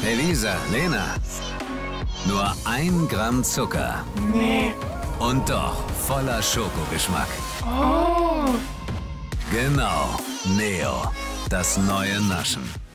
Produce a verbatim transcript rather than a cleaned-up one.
Elisa, Lena. Nur ein Gramm Zucker. Nee. Und doch voller Schokogeschmack. Oh. Genau. Neo. Das neue Naschen.